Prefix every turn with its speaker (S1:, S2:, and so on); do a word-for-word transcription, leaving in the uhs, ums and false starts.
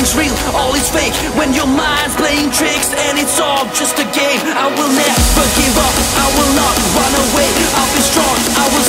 S1: nothing's real, all is fake. When your mind's playing tricks and it's all just a game. I will never give up, I will not run away. I'll be strong, I will